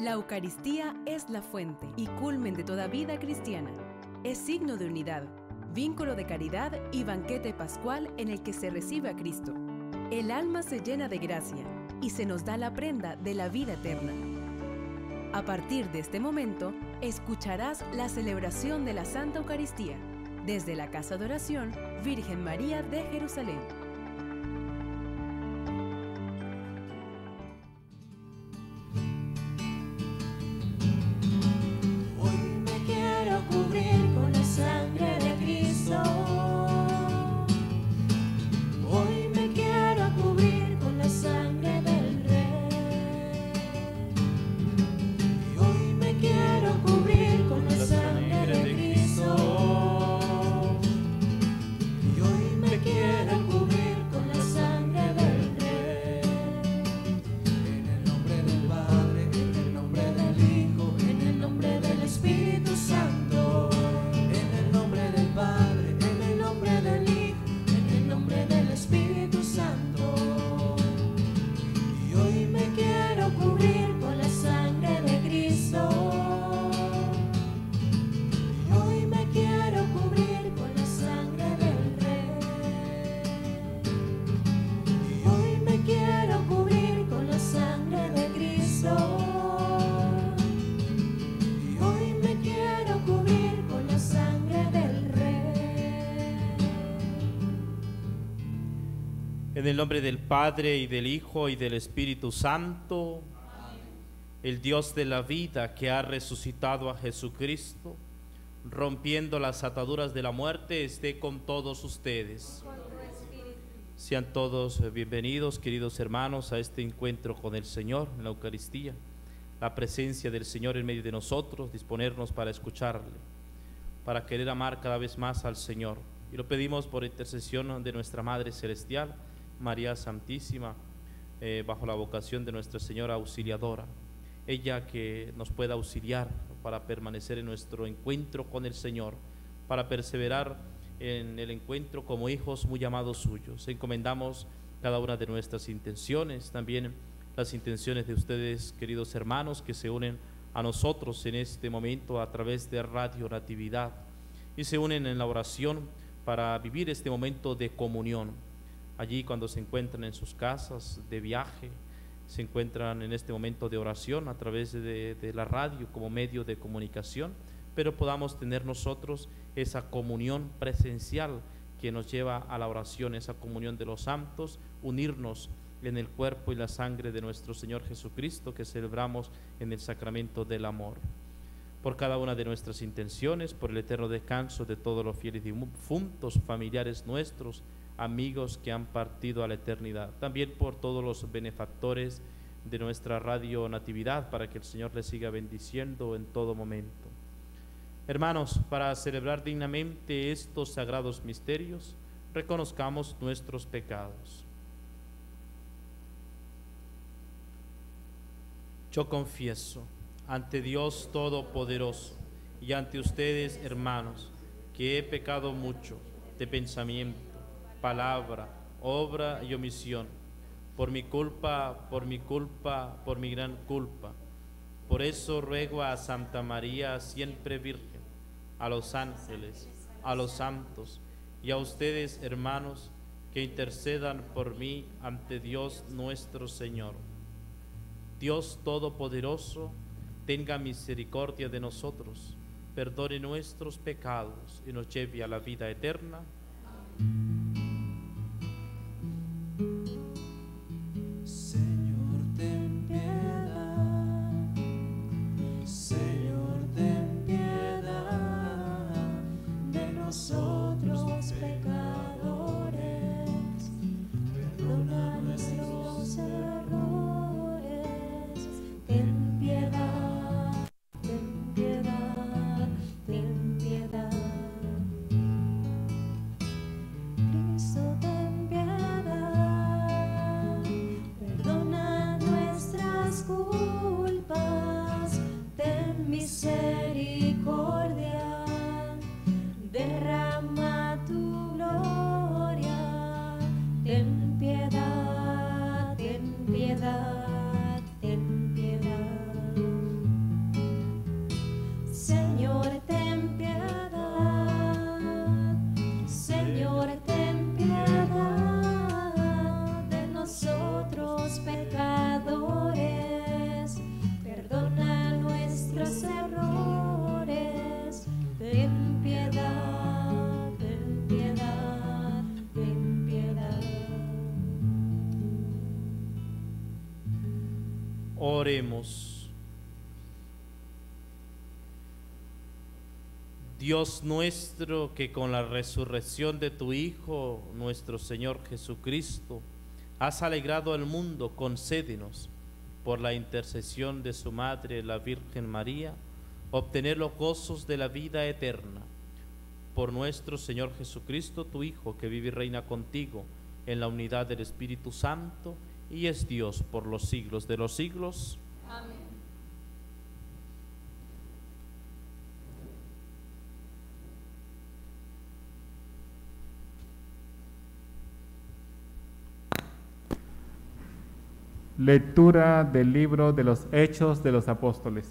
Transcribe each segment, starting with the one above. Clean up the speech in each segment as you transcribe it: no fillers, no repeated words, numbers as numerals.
La Eucaristía es la fuente y culmen de toda vida cristiana. Es signo de unidad, vínculo de caridad y banquete pascual en el que se recibe a Cristo. El alma se llena de gracia y se nos da la prenda de la vida eterna. A partir de este momento, escucharás la celebración de la Santa Eucaristía desde la Casa de Oración Virgen María de Jerusalén. En el nombre del Padre, y del Hijo, y del Espíritu Santo. Amén. El Dios de la vida, que ha resucitado a Jesucristo, rompiendo las ataduras de la muerte, esté con todos ustedes. Sean todos bienvenidos, queridos hermanos, a este encuentro con el Señor en la Eucaristía. La presencia del Señor en medio de nosotros, disponernos para escucharle, para querer amar cada vez más al Señor. Y lo pedimos por intercesión de nuestra Madre Celestial, María Santísima, bajo la vocación de Nuestra Señora Auxiliadora, ella que nos pueda auxiliar para permanecer en nuestro encuentro con el Señor, para perseverar en el encuentro como hijos muy amados suyos. Encomendamos cada una de nuestras intenciones, también las intenciones de ustedes, queridos hermanos, que se unen a nosotros en este momento a través de Radio Natividad y se unen en la oración para vivir este momento de comunión. Allí, cuando se encuentran en sus casas de viaje, se encuentran en este momento de oración a través de la radio como medio de comunicación, pero podamos tener nosotros esa comunión presencial que nos lleva a la oración, esa comunión de los santos, unirnos en el cuerpo y la sangre de nuestro Señor Jesucristo que celebramos en el sacramento del amor. Por cada una de nuestras intenciones, por el eterno descanso de todos los fieles difuntos, familiares nuestros, amigos que han partido a la eternidad, también por todos los benefactores de nuestra Radio Natividad, para que el Señor les siga bendiciendo en todo momento. Hermanos, para celebrar dignamente estos sagrados misterios, reconozcamos nuestros pecados. Yo confieso ante Dios Todopoderoso y ante ustedes, hermanos, que he pecado mucho de pensamiento, palabra, obra y omisión, por mi culpa, por mi gran culpa. Por eso ruego a Santa María, siempre Virgen, a los ángeles, a los santos y a ustedes, hermanos, que intercedan por mí ante Dios nuestro Señor. Dios Todopoderoso, tenga misericordia de nosotros, perdone nuestros pecados y nos lleve a la vida eterna. Señor, ten piedad. Señor, ten piedad de nosotros pecadores. Perdona nuestros errores. Ten piedad, ten piedad, ten piedad. Oremos. Dios nuestro, que con la resurrección de tu Hijo, nuestro Señor Jesucristo, has alegrado al mundo, concédenos, por la intercesión de su Madre, la Virgen María, obtener los gozos de la vida eterna. Por nuestro Señor Jesucristo, tu Hijo, que vive y reina contigo en la unidad del Espíritu Santo, y es Dios por los siglos de los siglos. Amén. Lectura del libro de los Hechos de los Apóstoles.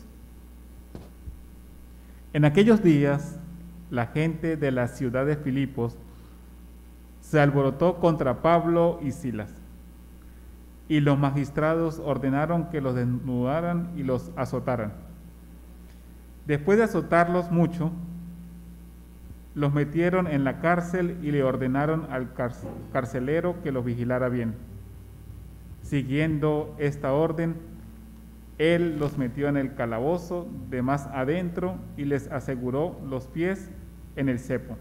En aquellos días, la gente de la ciudad de Filipos se alborotó contra Pablo y Silas, y los magistrados ordenaron que los desnudaran y los azotaran. Después de azotarlos mucho, los metieron en la cárcel y le ordenaron al carcelero que los vigilara bien. Siguiendo esta orden, él los metió en el calabozo de más adentro y les aseguró los pies en el cepo.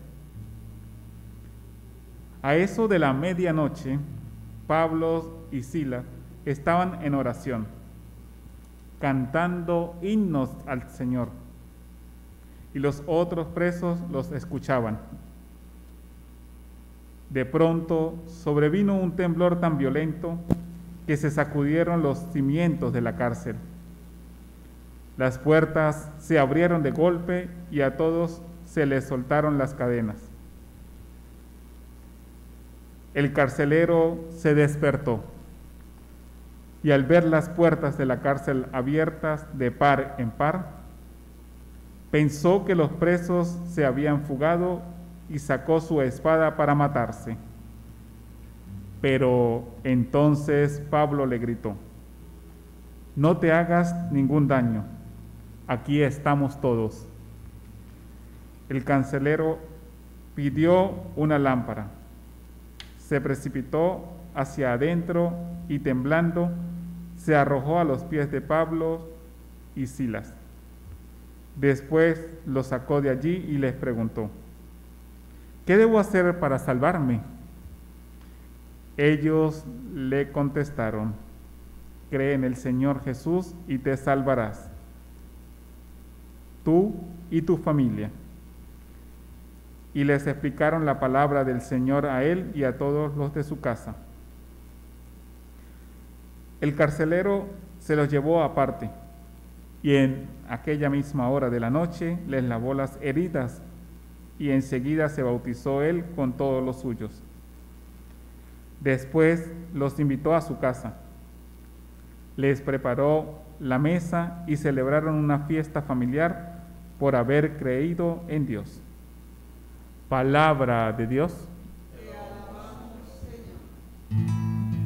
A eso de la medianoche, Pablo y Silas estaban en oración, cantando himnos al Señor, y los otros presos los escuchaban. De pronto sobrevino un temblor tan violento que se sacudieron los cimientos de la cárcel. Las puertas se abrieron de golpe y a todos se les soltaron las cadenas. El carcelero se despertó y al ver las puertas de la cárcel abiertas de par en par, pensó que los presos se habían fugado y sacó su espada para matarse. Pero entonces Pablo le gritó: no te hagas ningún daño, aquí estamos todos. El carcelero pidió una lámpara, se precipitó hacia adentro y temblando se arrojó a los pies de Pablo y Silas. Después los sacó de allí y les preguntó: ¿qué debo hacer para salvarme? Ellos le contestaron: cree en el Señor Jesús y te salvarás, tú y tu familia. Y les explicaron la palabra del Señor a él y a todos los de su casa. El carcelero se los llevó aparte y en aquella misma hora de la noche les lavó las heridas y enseguida se bautizó él con todos los suyos. Después los invitó a su casa, les preparó la mesa y celebraron una fiesta familiar por haber creído en Dios. Palabra de Dios. Te alabamos, Señor.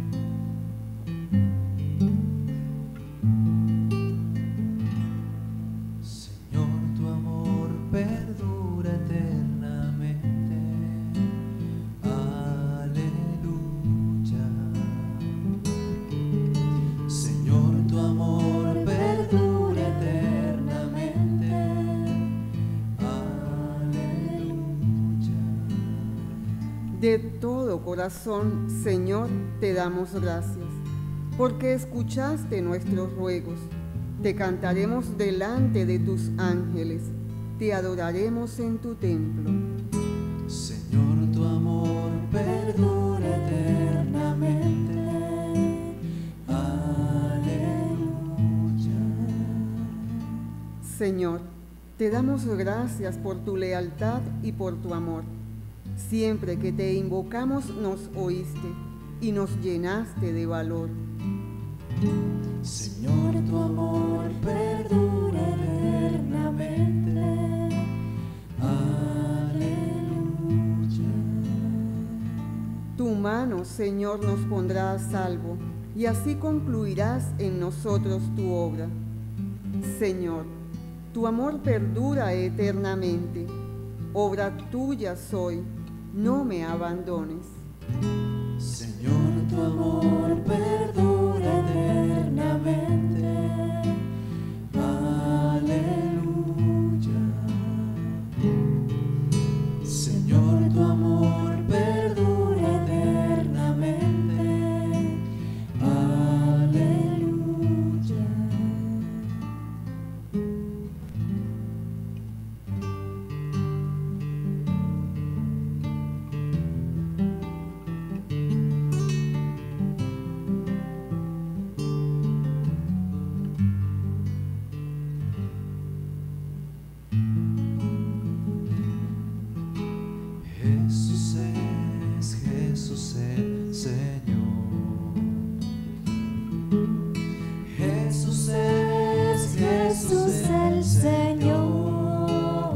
Señor, tu amor perdura eternamente. Aleluya. Señor, tu amor perdura eternamente. Aleluya. De todo corazón, Señor, te damos gracias, porque escuchaste nuestros ruegos. Te cantaremos delante de tus ángeles, te adoraremos en tu templo. Señor, tu amor perdura eternamente. Aleluya. Señor, te damos gracias por tu lealtad y por tu amor. Siempre que te invocamos nos oíste y nos llenaste de valor. Señor, tu amor perdura eternamente. Aleluya. Tu mano, Señor, nos pondrá a salvo y así concluirás en nosotros tu obra. Señor, tu amor perdura eternamente. Obra tuya soy, no me abandones. Señor, tu amor perdura eternamente. Jesús el Señor.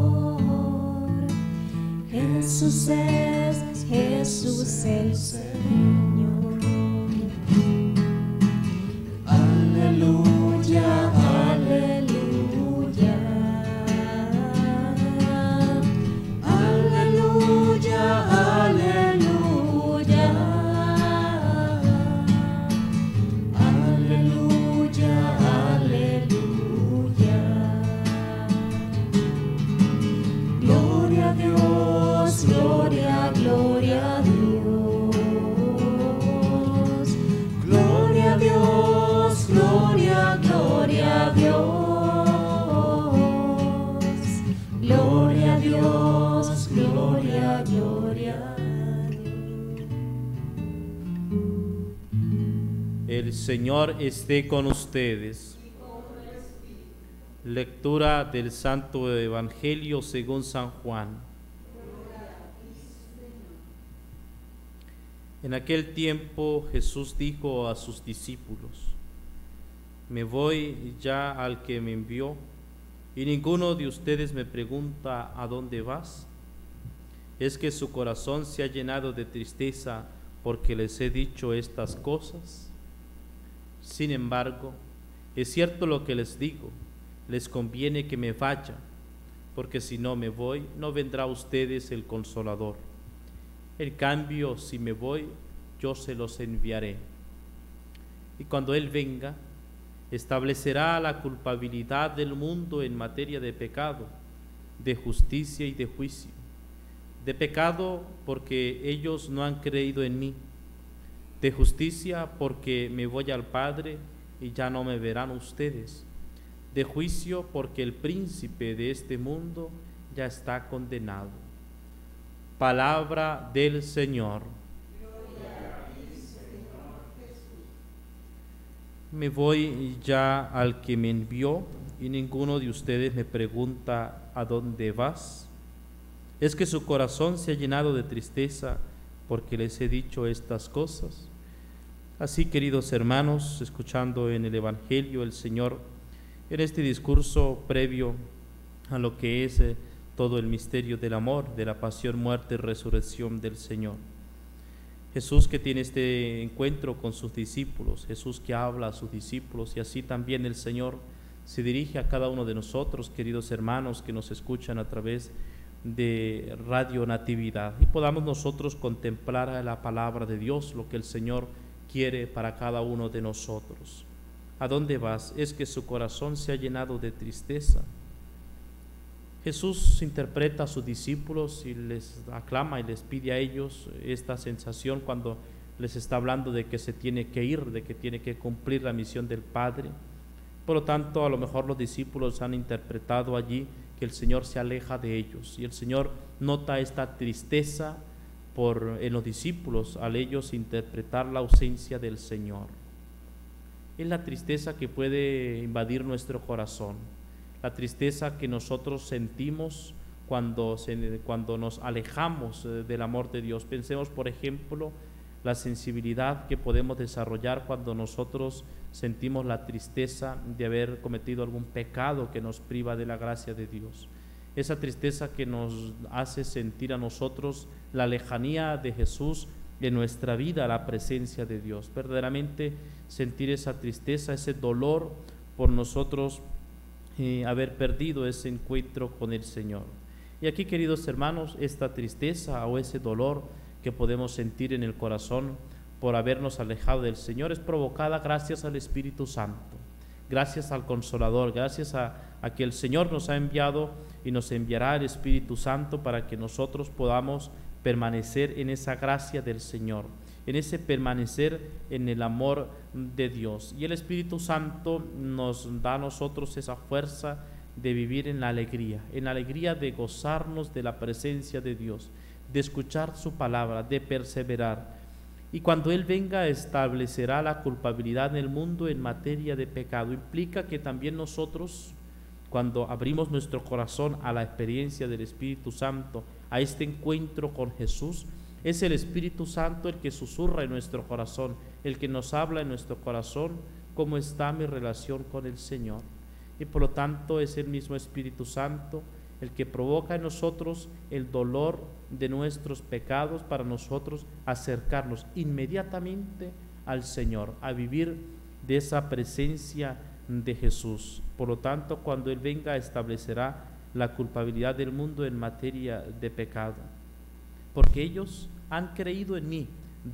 Jesús es Jesús el Señor. Aleluya, aleluya. Aleluya, aleluya. Aleluya, aleluya. Gloria a Dios, gloria, gloria a Dios. Gloria a Dios, gloria, gloria a Dios. Gloria a Dios, gloria, gloria a Dios. El Señor esté con ustedes. Lectura del Santo Evangelio según San Juan. En aquel tiempo Jesús dijo a sus discípulos: Me voy ya al que me envió, y ninguno de ustedes me pregunta ¿a dónde vas? ¿Es que su corazón se ha llenado de tristeza porque les he dicho estas cosas? Sin embargo, es cierto lo que les digo, les conviene que me vaya, porque si no me voy, no vendrá a ustedes el Consolador. En cambio, si me voy, yo se los enviaré. Y cuando Él venga, establecerá la culpabilidad del mundo en materia de pecado, de justicia y de juicio. De pecado, porque ellos no han creído en mí. De justicia, porque me voy al Padre y ya no me verán ustedes. De juicio, porque el príncipe de este mundo ya está condenado. Palabra del Señor. Me voy ya al que me envió, y ninguno de ustedes me pregunta ¿a dónde vas? ¿Es que su corazón se ha llenado de tristeza porque les he dicho estas cosas? Así, queridos hermanos, escuchando en el Evangelio, el Señor, en este discurso previo a lo que es todo el misterio del amor, de la pasión, muerte y resurrección del Señor. Jesús que tiene este encuentro con sus discípulos, Jesús que habla a sus discípulos, y así también el Señor se dirige a cada uno de nosotros, queridos hermanos que nos escuchan a través de Radio Natividad, y podamos nosotros contemplar a la palabra de Dios, lo que el Señor quiere para cada uno de nosotros. ¿A dónde vas? ¿Es que su corazón se ha llenado de tristeza? Jesús interpreta a sus discípulos y les aclama y les pide a ellos esta sensación cuando les está hablando de que se tiene que ir, de que tiene que cumplir la misión del Padre. Por lo tanto, a lo mejor los discípulos han interpretado allí que el Señor se aleja de ellos, y el Señor nota esta tristeza en los discípulos al ellos interpretar la ausencia del Señor. Es la tristeza que puede invadir nuestro corazón, la tristeza que nosotros sentimos cuando nos alejamos del amor de Dios. Pensemos, por ejemplo, la sensibilidad que podemos desarrollar cuando nosotros sentimos la tristeza de haber cometido algún pecado que nos priva de la gracia de Dios. Esa tristeza que nos hace sentir a nosotros la lejanía de Jesús en nuestra vida, la presencia de Dios. Verdaderamente sentir esa tristeza, ese dolor por nosotros haber perdido ese encuentro con el Señor. Y aquí, queridos hermanos, esta tristeza o ese dolor que podemos sentir en el corazón por habernos alejado del Señor es provocada gracias al Espíritu Santo, gracias al Consolador, gracias a que el Señor nos ha enviado y nos enviará el Espíritu Santo para que nosotros podamos permanecer en esa gracia del Señor, en ese permanecer en el amor de Dios. Y el Espíritu Santo nos da a nosotros esa fuerza de vivir en la alegría de gozarnos de la presencia de Dios, de escuchar su palabra, de perseverar. Y cuando Él venga, establecerá la culpabilidad en el mundo en materia de pecado. Implica que también nosotros, cuando abrimos nuestro corazón a la experiencia del Espíritu Santo, a este encuentro con Jesús, es el Espíritu Santo el que susurra en nuestro corazón, el que nos habla en nuestro corazón cómo está mi relación con el Señor. y por lo tanto es el mismo Espíritu Santo el que provoca en nosotros el dolor de nuestros pecados para nosotros acercarnos inmediatamente al Señor, a vivir de esa presencia de Jesús. Por lo tanto, cuando Él venga, establecerá la culpabilidad del mundo en materia de pecado, porque ellos han creído en mí,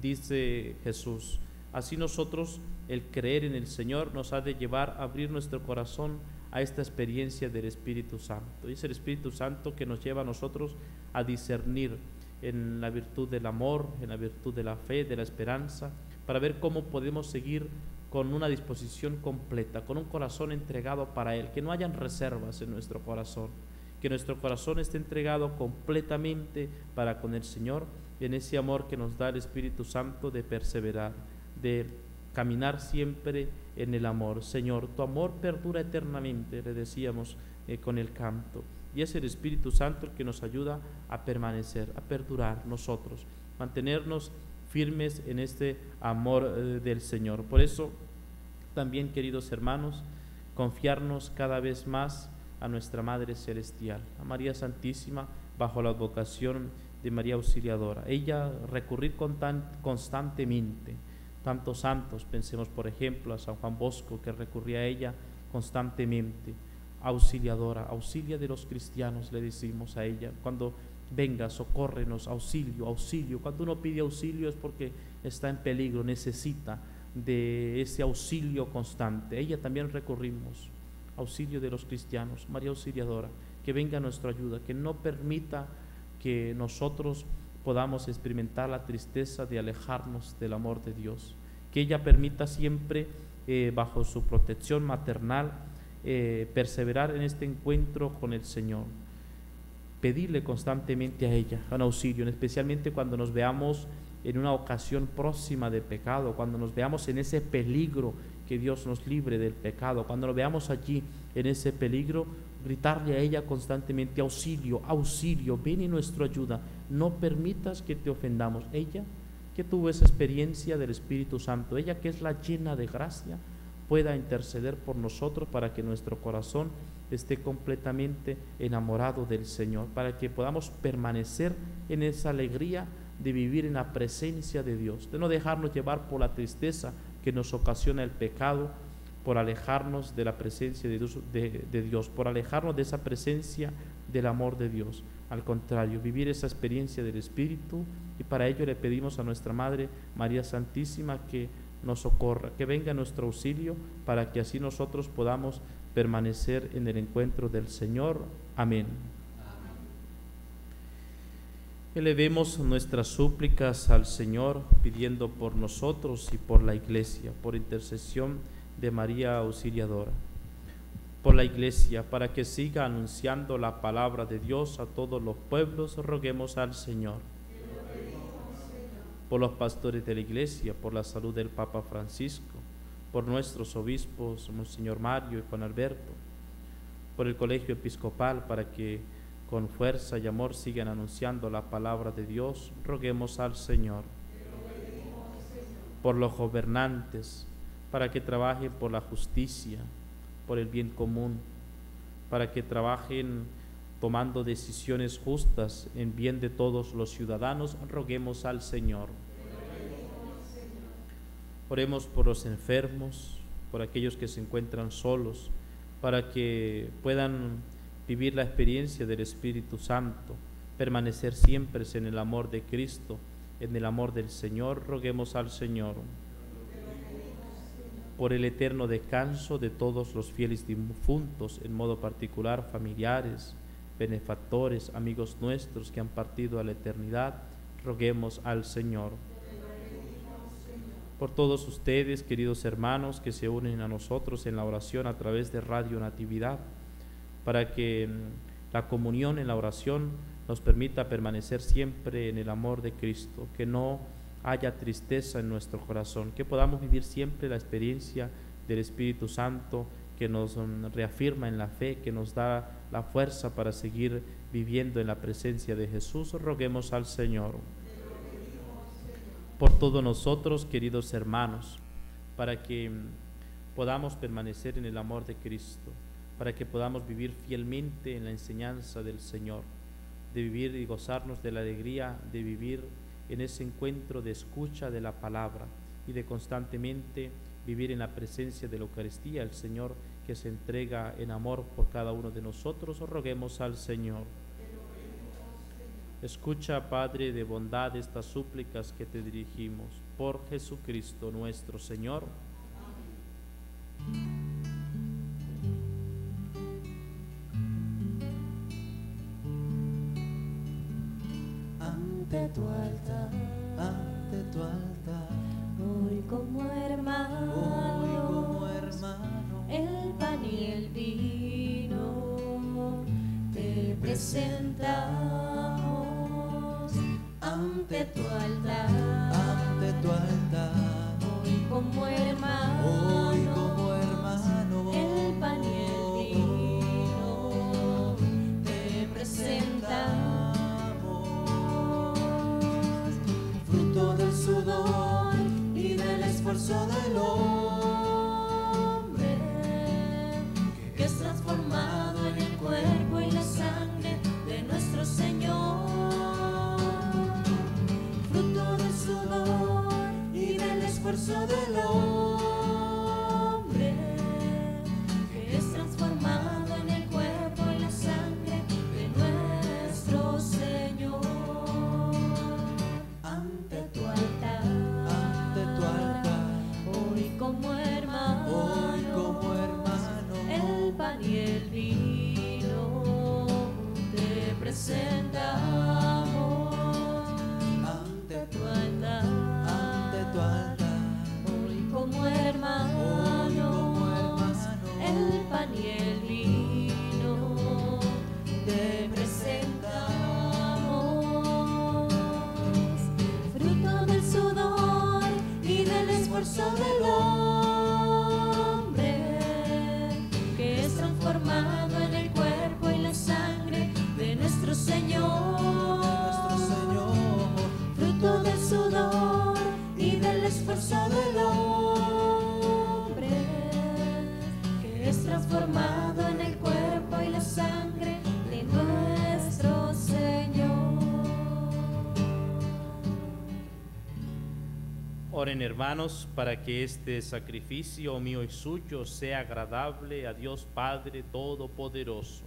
dice Jesús. Así nosotros, el creer en el Señor nos ha de llevar a abrir nuestro corazón a esta experiencia del Espíritu Santo. Y es el Espíritu Santo que nos lleva a nosotros a discernir en la virtud del amor, en la virtud de la fe, de la esperanza, para ver cómo podemos seguir con una disposición completa, con un corazón entregado para Él, que no hayan reservas en nuestro corazón, que nuestro corazón esté entregado completamente para con el Señor, en ese amor que nos da el Espíritu Santo de perseverar, de caminar siempre en el amor. Señor, tu amor perdura eternamente, le decíamos con el canto, y es el Espíritu Santo el que nos ayuda a permanecer, a perdurar nosotros, mantenernos firmes en este amor del Señor. Por eso también, queridos hermanos, confiarnos cada vez más a nuestra Madre Celestial, a María Santísima, bajo la advocación de María Auxiliadora. Ella recurrir constantemente. Tantos santos, pensemos por ejemplo a San Juan Bosco, que recurría a ella constantemente. Auxiliadora, auxilia de los cristianos, le decimos a ella. Cuando venga, socórrenos, auxilio, auxilio. Cuando uno pide auxilio es porque está en peligro, necesita de ese auxilio constante. A ella también recurrimos, auxilio de los cristianos, María Auxiliadora, que venga a nuestra ayuda, que no permita que nosotros podamos experimentar la tristeza de alejarnos del amor de Dios, que ella permita siempre, bajo su protección maternal, perseverar en este encuentro con el Señor, pedirle constantemente a ella un auxilio, especialmente cuando nos veamos en una ocasión próxima de pecado, cuando nos veamos en ese peligro, que Dios nos libre del pecado, cuando nos veamos allí en ese peligro, gritarle a ella constantemente: auxilio, auxilio, ven en nuestra ayuda, no permitas que te ofendamos. Ella que tuvo esa experiencia del Espíritu Santo, ella que es la llena de gracia, pueda interceder por nosotros para que nuestro corazón esté completamente enamorado del Señor, para que podamos permanecer en esa alegría de vivir en la presencia de Dios, de no dejarnos llevar por la tristeza que nos ocasiona el pecado, por alejarnos de la presencia de Dios, por alejarnos de esa presencia del amor de Dios. Al contrario, vivir esa experiencia del Espíritu, y para ello le pedimos a nuestra Madre María Santísima que nos socorra, que venga a nuestro auxilio, para que así nosotros podamos permanecer en el encuentro del Señor. Amén. Elevemos nuestras súplicas al Señor, pidiendo por nosotros y por la Iglesia, por intercesión de María Auxiliadora, por la Iglesia, para que siga anunciando la palabra de Dios a todos los pueblos. Roguemos al Señor. Por los pastores de la Iglesia, por la salud del Papa Francisco, por nuestros obispos, Monseñor Mario y Juan Alberto, por el Colegio Episcopal, para que con fuerza y amor sigan anunciando la palabra de Dios. Roguemos al Señor. Por los gobernantes, para que trabajen por la justicia, por el bien común, para que trabajen tomando decisiones justas en bien de todos los ciudadanos. Roguemos al Señor. Oremos por los enfermos, por aquellos que se encuentran solos, para que puedan vivir la experiencia del Espíritu Santo, permanecer siempre en el amor de Cristo, en el amor del Señor. Roguemos al Señor. Por el eterno descanso de todos los fieles difuntos, en modo particular familiares, benefactores, amigos nuestros que han partido a la eternidad, roguemos al Señor. Por todos ustedes, queridos hermanos, que se unen a nosotros en la oración a través de Radio Natividad, para que la comunión en la oración nos permita permanecer siempre en el amor de Cristo, que no haya tristeza en nuestro corazón, que podamos vivir siempre la experiencia del Espíritu Santo, que nos reafirma en la fe, que nos da la fuerza para seguir viviendo en la presencia de Jesús. Roguemos al Señor. Por todos nosotros, queridos hermanos, para que podamos permanecer en el amor de Cristo, para que podamos vivir fielmente en la enseñanza del Señor, de vivir y gozarnos de la alegría de vivir en ese encuentro de escucha de la palabra y de constantemente vivir en la presencia de la Eucaristía, el Señor que se entrega en amor por cada uno de nosotros. Roguemos al Señor. Escucha, Padre de bondad, estas súplicas que te dirigimos por Jesucristo nuestro Señor. Ante tu altar, hoy como hermano, el pan y el vino te presentamos. Ante tu altar, hoy como hermano, el pan y el vino te presentamos. Fruto del sudor y del esfuerzo del hombre, que es transformado en el cuerpo y la sangre de nuestro Señor. Fruto del sudor y del esfuerzo del hombre, que es transformado en el cuerpo y la sangre de nuestro Señor. Ante tu altar, hoy como hermano, el pan y el vino te presentamos. Ante tu altar, hoy como hermano, el pan y el vino te presentamos. Fruto del sudor y del esfuerzo del hombre, que es transformado en el cuerpo y la sangre de nuestro Señor. Fruto del sudor y del esfuerzo del hombre, que es transformado en el cuerpo y la sangre de nuestro Señor. Oren, hermanos, para que este sacrificio mío y suyo sea agradable a Dios Padre Todopoderoso.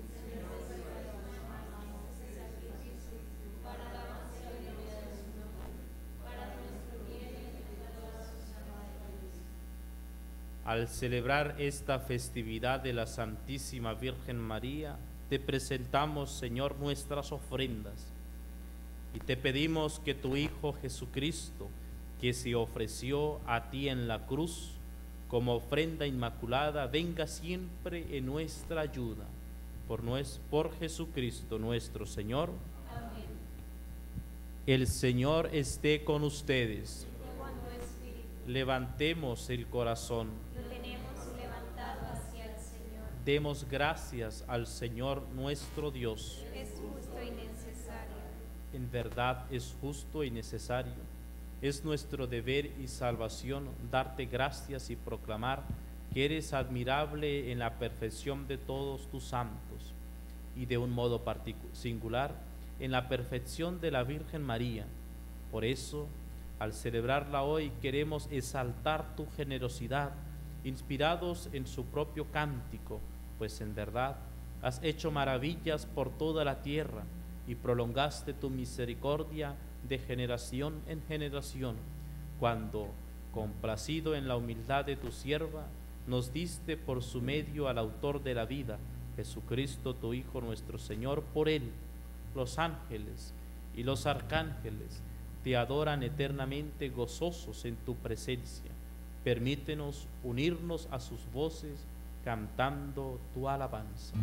Al celebrar esta festividad de la Santísima Virgen María, te presentamos, Señor, nuestras ofrendas y te pedimos que tu Hijo Jesucristo, que se ofreció a ti en la cruz como ofrenda inmaculada, venga siempre en nuestra ayuda. Por Jesucristo nuestro Señor. Amén. El Señor esté con ustedes. Levantemos el corazón. Lo tenemos levantado hacia el Señor. Demos gracias al Señor nuestro Dios. Es justo y necesario. En verdad es justo y necesario. Es nuestro deber y salvación darte gracias y proclamar que eres admirable en la perfección de todos tus santos y de un modo singular en la perfección de la Virgen María. Por eso, al celebrarla hoy, queremos exaltar tu generosidad, inspirados en su propio cántico, pues en verdad has hecho maravillas por toda la tierra y prolongaste tu misericordia de generación en generación, cuando, complacido en la humildad de tu sierva, nos diste por su medio al autor de la vida, Jesucristo tu Hijo nuestro Señor. Por él los ángeles y los arcángeles te adoran eternamente gozosos en tu presencia. Permítenos unirnos a sus voces cantando tu alabanza.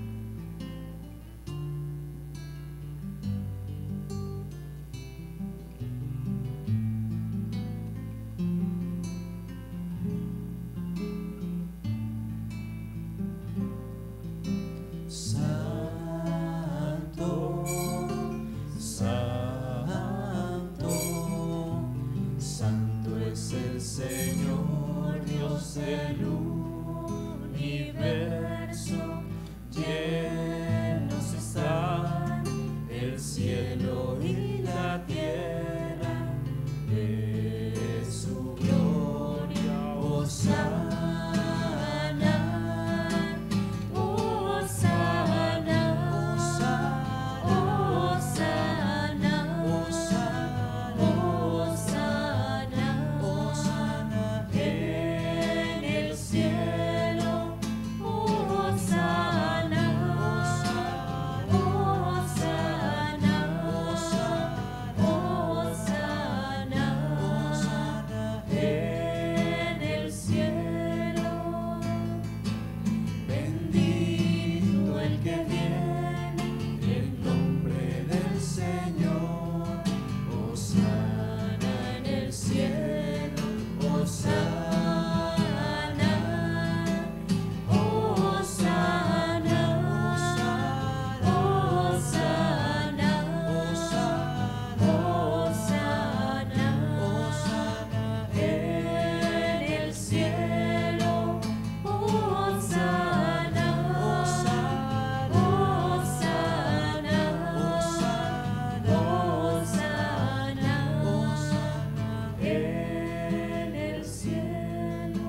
Santo, Santo, Santo es el Señor, Dios del universo. que viene, en nombre del Señor. Hosana en el cielo, Hosana, Hosana, Hosana, Hosana, Hosana en el cielo, Hosana, Hosana, Hosana, Hosana en el cielo.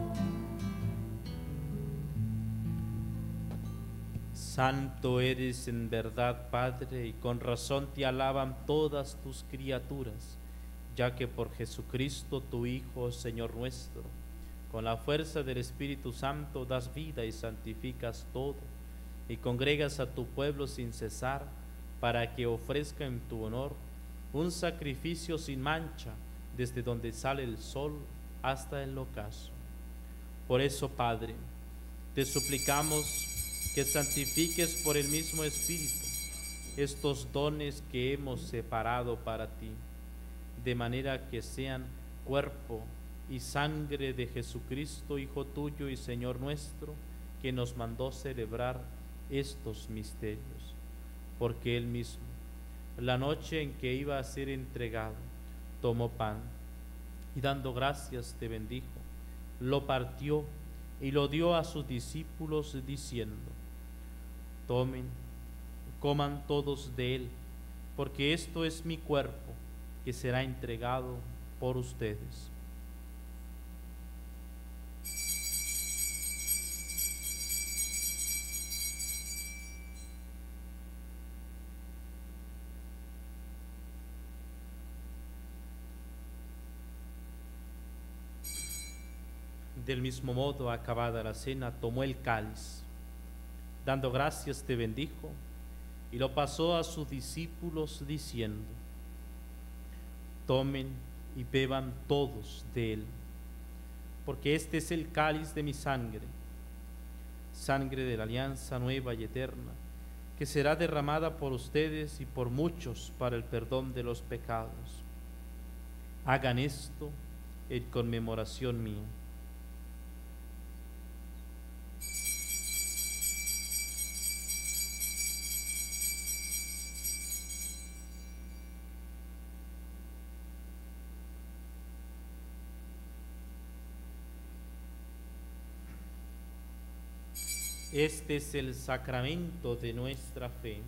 Santo eres en verdad, Padre, y con razón te alaban todas tus criaturas, ya que por Jesucristo, tu Hijo, Señor nuestro, con la fuerza del Espíritu Santo das vida y santificas todo, y congregas a tu pueblo sin cesar, para que ofrezca en tu honor un sacrificio sin mancha, desde donde sale el sol hasta el ocaso. Por eso, Padre, te suplicamos que santifiques por el mismo Espíritu estos dones que hemos separado para ti, de manera que sean cuerpo y sangre de Jesucristo, Hijo tuyo y Señor nuestro, que nos mandó celebrar estos misterios. Porque Él mismo, la noche en que iba a ser entregado, tomó pan y dando gracias te bendijo, lo partió y lo dio a sus discípulos diciendo: tomen, coman todos de él, porque esto es mi cuerpo que será entregado por ustedes. Del mismo modo, acabada la cena, tomó el cáliz, dando gracias te bendijo, y lo pasó a sus discípulos diciendo: tomen y beban todos de él, porque este es el cáliz de mi sangre, sangre de la alianza nueva y eterna, que será derramada por ustedes y por muchos para el perdón de los pecados. Hagan esto en conmemoración mía. Este es el sacramento de nuestra fe.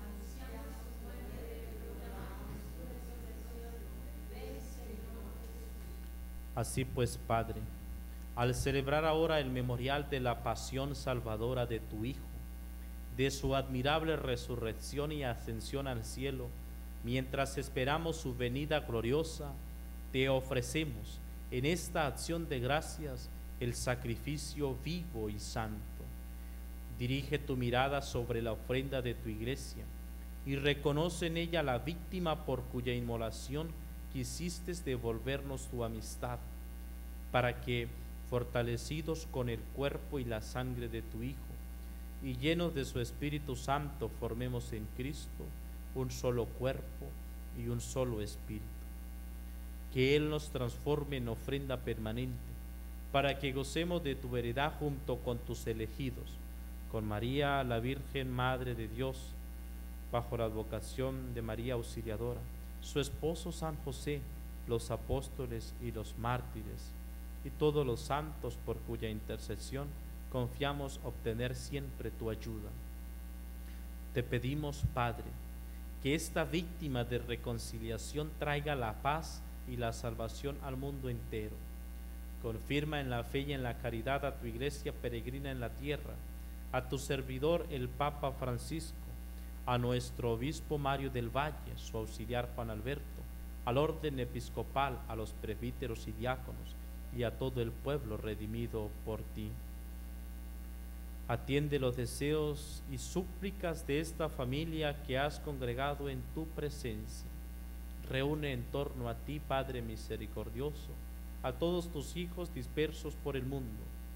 Así pues, Padre, al celebrar ahora el memorial de la pasión salvadora de tu Hijo, de su admirable resurrección y ascensión al cielo, mientras esperamos su venida gloriosa, te ofrecemos en esta acción de gracias el sacrificio vivo y santo. Dirige tu mirada sobre la ofrenda de tu iglesia y reconoce en ella la víctima por cuya inmolación quisiste devolvernos tu amistad, para que, fortalecidos con el cuerpo y la sangre de tu Hijo y llenos de su Espíritu Santo, formemos en Cristo un solo cuerpo y un solo espíritu. Que Él nos transforme en ofrenda permanente, para que gocemos de tu heredad junto con tus elegidos, con María, la Virgen Madre de Dios, bajo la advocación de María Auxiliadora, su esposo San José, los apóstoles y los mártires, y todos los santos por cuya intercesión confiamos obtener siempre tu ayuda. Te pedimos, Padre, que esta víctima de reconciliación traiga la paz y la salvación al mundo entero. Confirma en la fe y en la caridad a tu iglesia peregrina en la tierra, a tu servidor el Papa Francisco, a nuestro obispo Mario del Valle, su auxiliar Juan Alberto, al orden episcopal, a los presbíteros y diáconos, y a todo el pueblo redimido por ti. Atiende los deseos y súplicas de esta familia que has congregado en tu presencia. Reúne en torno a ti, Padre misericordioso, a todos tus hijos dispersos por el mundo,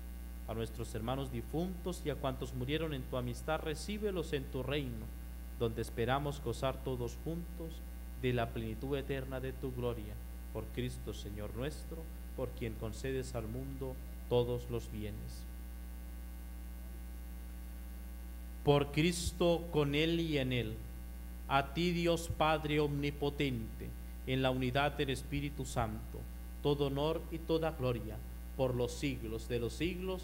A nuestros hermanos difuntos y a cuantos murieron en tu amistad, recíbelos en tu reino, donde esperamos gozar todos juntos de la plenitud eterna de tu gloria. Por Cristo, Señor nuestro, por quien concedes al mundo todos los bienes. Por Cristo, con Él y en Él, a ti Dios Padre omnipotente, en la unidad del Espíritu Santo, todo honor y toda gloria, por los siglos de los siglos.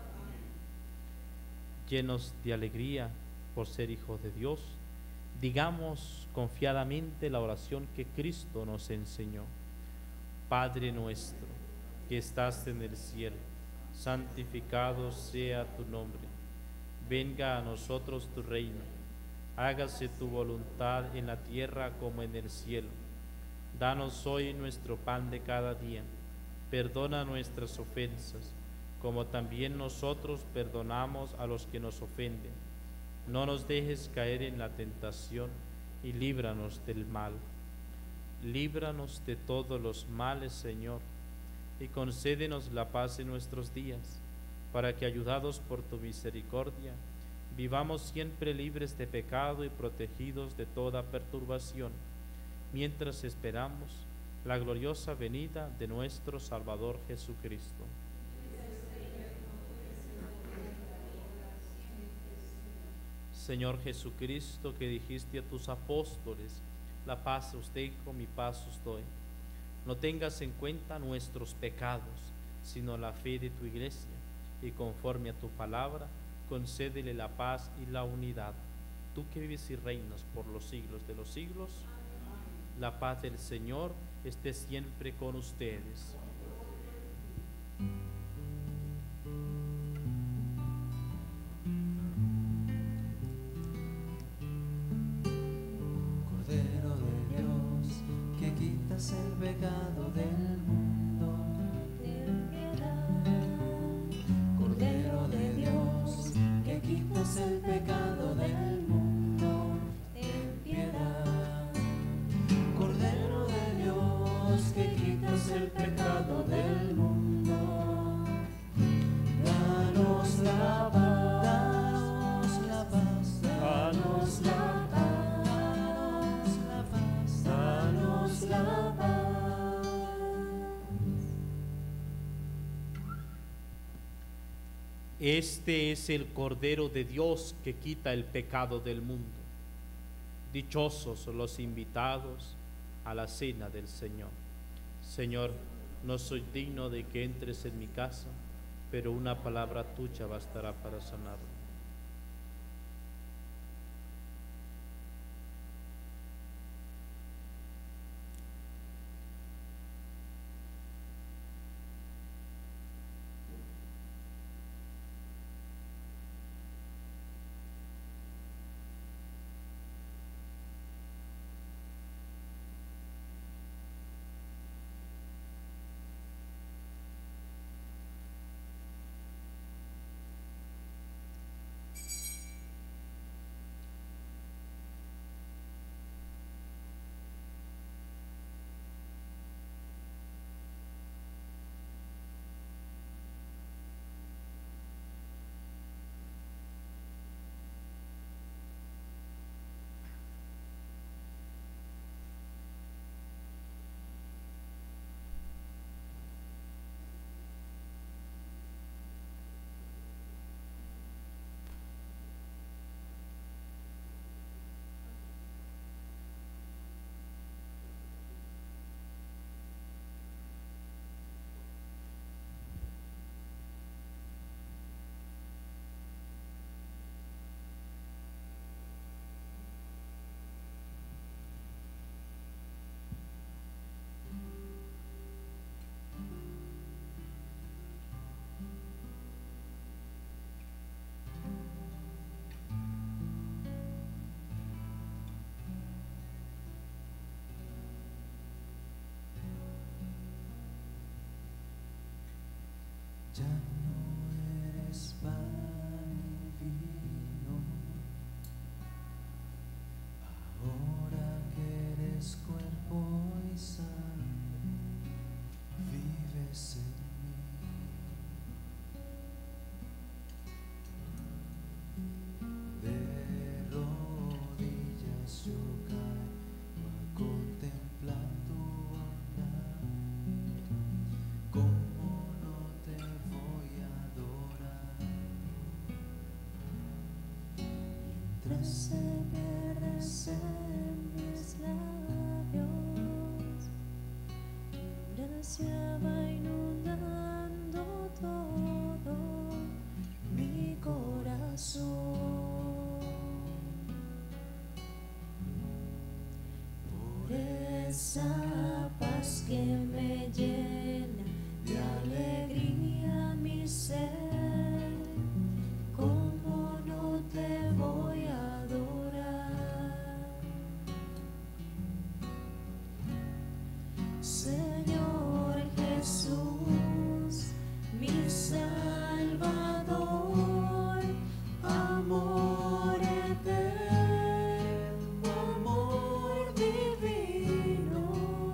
Llenos de alegría por ser hijos de Dios, digamos confiadamente la oración que Cristo nos enseñó. Padre nuestro, que estás en el cielo, santificado sea tu nombre. Venga a nosotros tu reino. Hágase tu voluntad en la tierra como en el cielo. Danos hoy nuestro pan de cada día. Perdona nuestras ofensas, como también nosotros perdonamos a los que nos ofenden. No nos dejes caer en la tentación y líbranos del mal. Líbranos de todos los males, Señor, y concédenos la paz en nuestros días, para que, ayudados por tu misericordia, vivamos siempre libres de pecado y protegidos de toda perturbación, mientras esperamos la gloriosa venida de nuestro Salvador Jesucristo. Señor Jesucristo, que dijiste a tus apóstoles, la paz os dejo, mi paz os doy. No tengas en cuenta nuestros pecados, sino la fe de tu iglesia, y conforme a tu palabra, concédele la paz y la unidad. Tú que vives y reinas por los siglos de los siglos, la paz del Señor esté siempre con ustedes. Cordero de Dios, que quitas el pecado del mundo, ten piedad. Cordero de Dios, que quitas el pecado del mundo, Ten piedad. Cordero de Dios, que quitas el pecado del mundo, danos la paz, danos la paz, danos la paz, danos la paz. Este es el Cordero de Dios que quita el pecado del mundo. Dichosos los invitados a la cena del Señor. Señor, no soy digno de que entres en mi casa, pero una palabra tuya bastará para sanarlo. Ya no eres pan y vino, ahora que eres cuerpo y sangre, vives en mí. esa paz que me llena de alegría mi ser. ¿Cómo no te voy a adorar? Señor Jesús, mi Salvador, amor eterno, amor divino.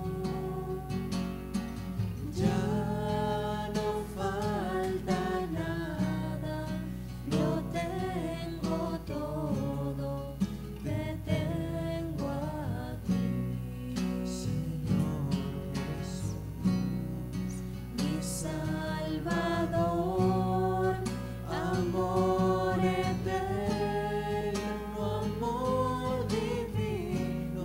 Ya no falta nada, lo tengo todo, te tengo a ti, Señor Jesús, mi Salvador, amor eterno, amor divino.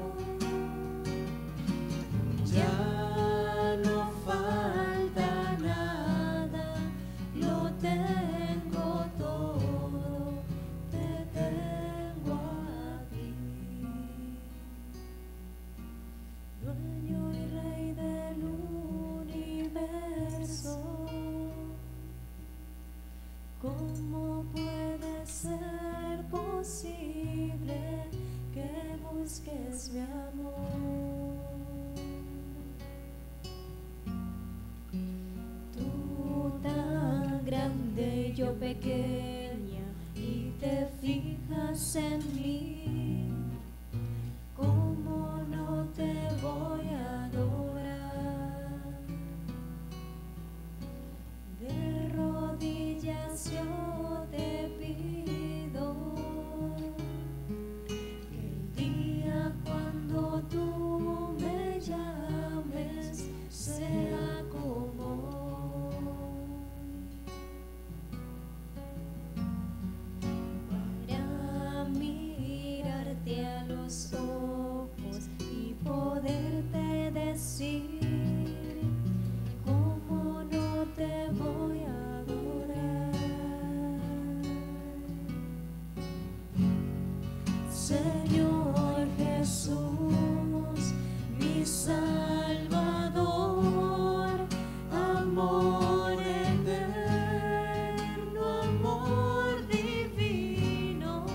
Ya no falta nada, lo tengo todo, te tengo a ti. Dueño y Rey del universo, ¿cómo puede ser posible que busques mi amor? Tú tan grande y yo pequeña, y te fijas en mí. ¿Cómo no te voy a adorar? De rodillas yo te pido que el día cuando tú me llames sea como hoy, para mirarte a los ojos y poderte decir, ¿cómo no te voy a adorar? Señor Jesús, mi Salvador, amor eterno, amor divino.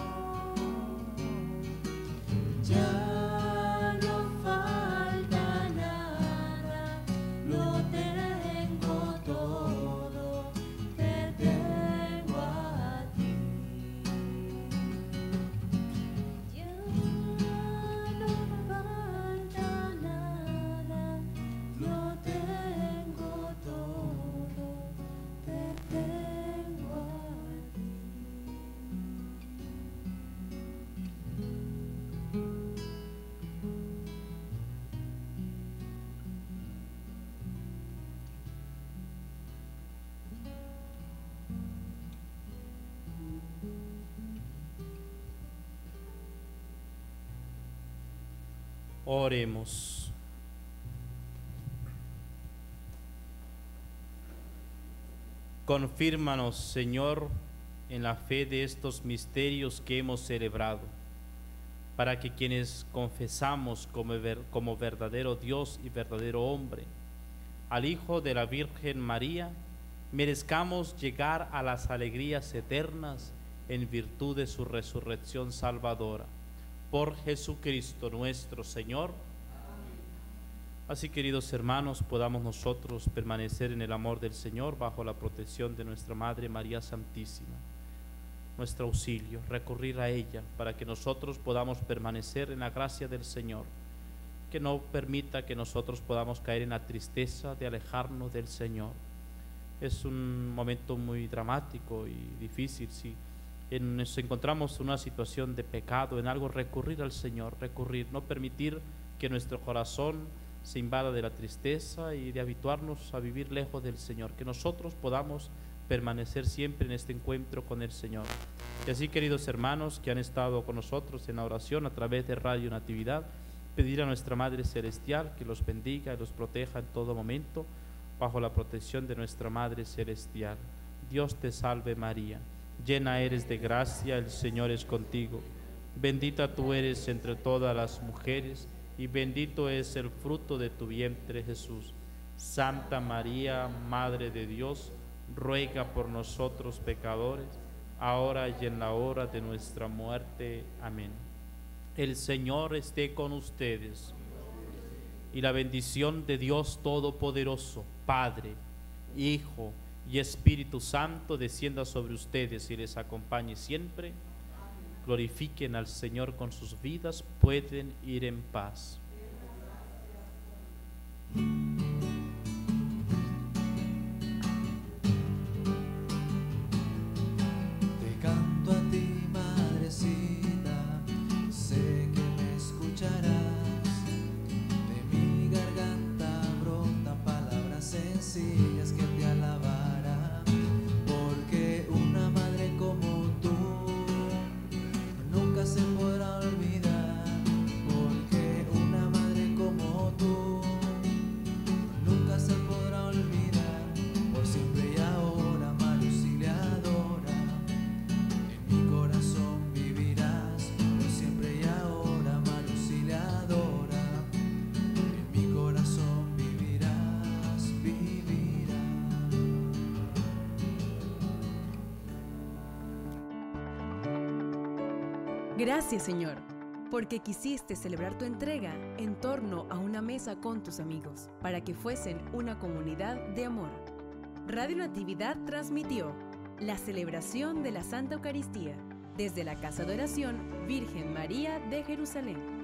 Ya no falta nada, lo tengo todo, te tengo a ti. Ya no falta nada, lo tengo todo, te tengo a ti. Oremos. Confírmanos, Señor, en la fe de estos misterios que hemos celebrado, para que quienes confesamos como verdadero Dios y verdadero hombre al Hijo de la Virgen María, merezcamos llegar a las alegrías eternas en virtud de su resurrección salvadora. Por Jesucristo nuestro Señor. Así, queridos hermanos, podamos nosotros permanecer en el amor del Señor bajo la protección de nuestra Madre María Santísima, nuestro auxilio, recurrir a ella para que nosotros podamos permanecer en la gracia del Señor, que no permita que nosotros podamos caer en la tristeza de alejarnos del Señor. Es un momento muy dramático y difícil, si nos encontramos en una situación de pecado, en algo, recurrir al Señor, no permitir que nuestro corazón se invada de la tristeza y de habituarnos a vivir lejos del Señor, que nosotros podamos permanecer siempre en este encuentro con el Señor. Y así, queridos hermanos que han estado con nosotros en la oración a través de Radio Natividad, pedir a nuestra Madre Celestial que los bendiga y los proteja en todo momento, bajo la protección de nuestra Madre Celestial. Dios te salve María, llena eres de gracia, el Señor es contigo. Bendita tú eres entre todas las mujeres, y bendito es el fruto de tu vientre, Jesús. Santa María, Madre de Dios, ruega por nosotros pecadores, ahora y en la hora de nuestra muerte. Amén. El Señor esté con ustedes, y la bendición de Dios Todopoderoso, Padre, Hijo y Espíritu Santo, descienda sobre ustedes y les acompañe siempre. Glorifiquen al Señor con sus vidas, pueden ir en paz. Te canto a ti, madrecita, sé que me escucharás. De mi garganta brotan palabras sencillas que te alabarán, porque una madre como tú nunca se podrá olvidar, porque una madre como tú nunca se podrá olvidar, por siempre y ahora, María Auxiliadora, en mi corazón vivirás, por siempre y ahora, María Auxiliadora, en mi corazón vivirás, vivirás. Gracias, Señor, porque quisiste celebrar tu entrega en torno a una mesa con tus amigos, para que fuesen una comunidad de amor. Radio Natividad transmitió la celebración de la Santa Eucaristía desde la Casa de Oración Virgen María de Jerusalén.